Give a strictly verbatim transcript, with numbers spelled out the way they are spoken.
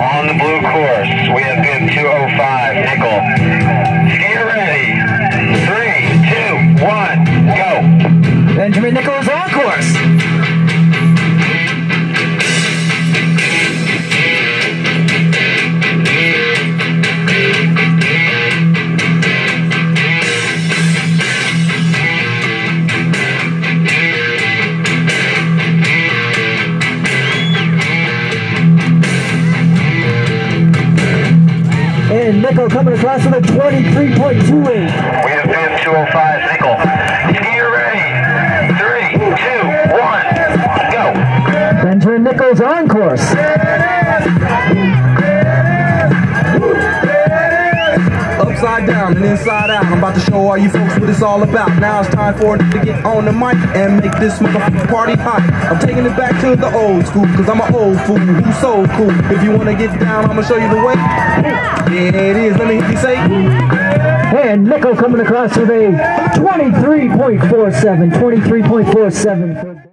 On the blue course, we have bib two oh five, nickel. Skier ready. Three, two, one, go. Benjamin Nichols on course. And Nickel coming across with a twenty-three point two eight. We have bib two oh five, nickel. Skier ready. Three, two, one, go. Benjamin Nichols on course. Upside down and inside out. I'm about to show all you folks what it's all about. Now it's time for it to get on the mic and make this motherfucking party hot. I'm taking it back to the old school, cause I'm an old fool who's so cool. If you wanna get down, I'ma show you the way. Yeah, it is. Let me hear you say. And Nickel coming across with a twenty-three point four seven. twenty-three point four seven.